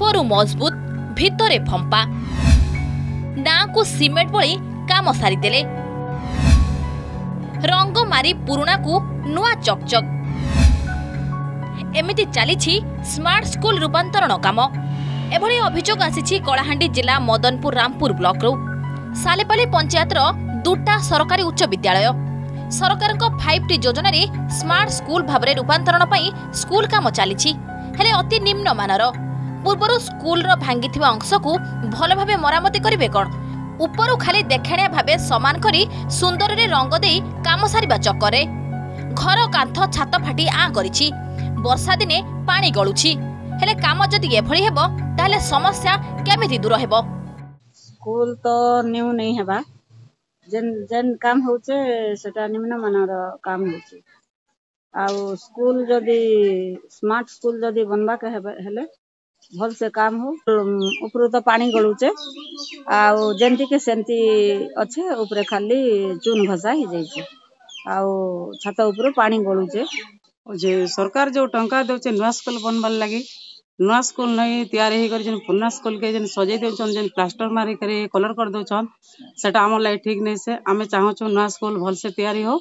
उपरु मजबूत भितरे फंपा ना को सीमेंट बोली काम सारी देले रंग मारी पुराना को नुआ चकचक एमिति चली स्मार्ट स्कूल रूपांतरण काम एभली अभियोग आसी कलाहांडी जिला मदनपुर रामपुर ब्लॉक रो सालेपाली पंचायतर दुटा सरकारी उच्च विद्यालय सरकार 5T योजना रे स्मार्ट स्कूल भाव रूपांतरण पई स्कूल काम चली हेले अति निम्न मानर पूर्वर स्कूल रो भांगी अंश को भल भावे मरामती करिवे कोन उपरु खाली देखाणिया भावे समान करी सुंदर रे रंग देई काम सारिबा चक्कर घर कांथ छात फाटी आ करिछि वर्षा दिने पानी गळुछि हेले काम जदि एभली हेबो ताले समस्या केमिति दूर हेबो। स्कूल तो न्यू नहीं हेबा जेन जेन काम होचे सेटा निम्न मानर काम होचे आउ स्कूल जदि स्मार्ट स्कूल जदि बनबा के हेले भल से काम हो ऊपर तो पानी गलुचे आउ जेंति के सेंति अच्छे ऊपर खाली चून घसा ही जाइछे आउ छात ऊपर पानी गलुचे जे सरकार जो टंका देउचे नुआ स्कूल बनबार लागि नुआ स्कूल नहीं तैयारी ही करी पुराना स्कूल के जन सजाई देउछन जन प्लास्टर मारी करे कलर कर देउछन सेटा हमर लागि ठीक नहीं से आमे चाहछु नुआ स्कूल भल से तैयारी हो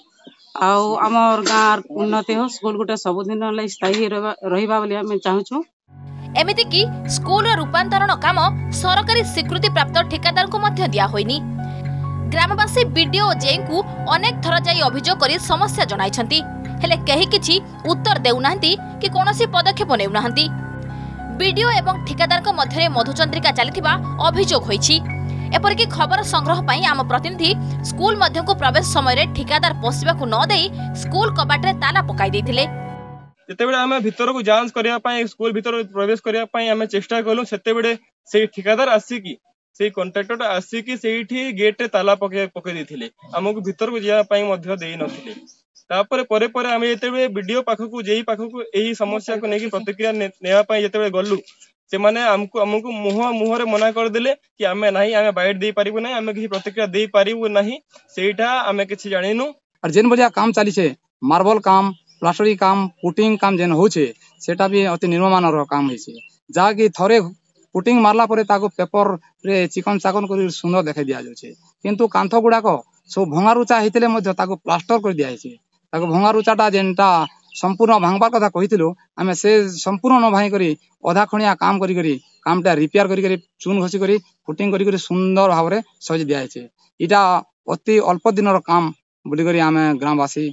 आउ हमर गार उन्नति हो स्कूल गुटे सब दिन लागि स्थायी रहिबा बोली आमे चाहछु। एमिति कि स्कूल रूपांतरण काम सरकारी स्वीकृति प्राप्त ठेकेदार को मध्य दिया होइनी ग्रामवासी बीडीओ जे को अनेक थर जाई अभियोग करी समस्या जणाइछंती हेले केही किछि उत्तर देउनांती कि कोनोसी पदक्षेप नेउनांती बीडीओ एवं ठेकेदार को मध्य मधुचंद्रिका चलिथिबा अभियोग होइछि एपरिक खबर संग्रह पई आम प्रतिनिधि स्कूल मध्य को प्रवेश समय रे ठेकेदार पसिबा को न देई स्कूल कबाट रे ताला पकाई देथिले जेतेबेले आमे भीतर को जांच करिया पई स्कूल भीतर प्रवेश करिया पई आमे चेष्टा कलु सेतेबेले से ठेकेदार आसी की से कॉन्ट्रैक्टर आसी की सेठी गेट रे ताला पके देथिले हमकु भीतर को जिया पई मध्य देई नथिले तापरे परे परे आमे जेतेबेले वीडियो पाखकु जेई पाखकु एही समस्या को नेकी प्रतिक्रिया नेवा पई जेतेबेले गलु से माने हमकु मुह रे मना कर देले कि आमे नाही आमे बाइट देई परिबु नाही आमे किछि प्रतिक्रिया देई परिबु नाही सेटा आमे किछि जानिनु और जेन बलिया काम चली छे मार्बल काम प्लास्टरिंग काम पुटिंग काम जेन होचे सेटा भी अति निर्माणर काम होइछे जाकी थरे पुटिंग मारला परे ताको पेपर रे चिकन चाकन करी सुंदर देखै दिया जाउछे किंतु कांथ गुडा को सब भंगारुचा हितले मध्ये ताको प्लास्टर कर दिया जाइछे ताको भंगारुचाटा जेनटा संपूर्ण भांगबार कथा कहिथिलु आमे से संपूर्ण न भाई करी आधा खणिया काम करी करी कामटा रिपेयर करी करी चून घसी करी पुटिंग करी करी सुंदर भावरे सज दिया जाइछे इटा अति अल्प दिनर काम बोली करी आमे ग्रामवासी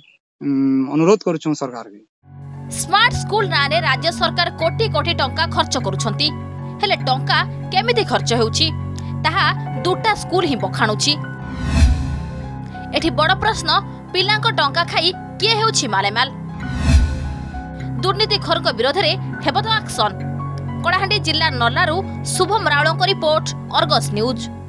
अनुरोध करूछु सरकार के। स्मार्ट स्कूल नारे राज्य सरकार कोटी कोटी टंका खर्च करूछंती हेले टंका केमिति खर्च हेउची ताहा दुटा स्कूल ही बखाणुची एठी बड़ प्रश्न पिलांक टंका खाई किए हेउची मालेमाल दुर्नीति खरक विरोध रे हेबो तो एक्शन कलाहांडी जिला नल्लारू शुभम रावळଙ୍କ रिपोर्ट अर्गस न्यूज।